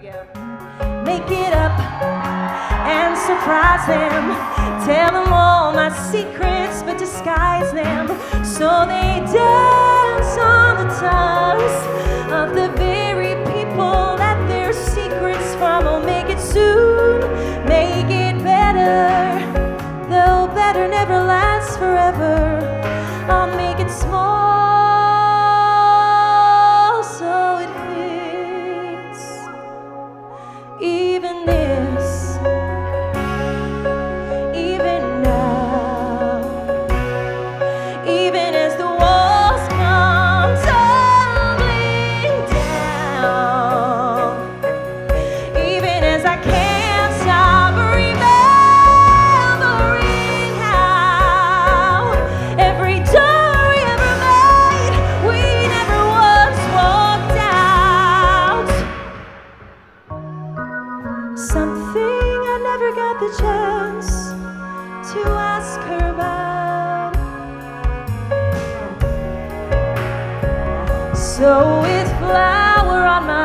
Make it up and surprise them. Tell them all my secrets, but disguise them so they dance on the tongues of the very people that their secrets from. Oh, make it soon, make it better, though better never lasts forever. I'll make it small so it fits. Even this, even now, even as the walls come tumbling down, even as I can't stop remembering how every door we ever made, we never once walked out. Something I never got the chance to ask her about. So with flour on my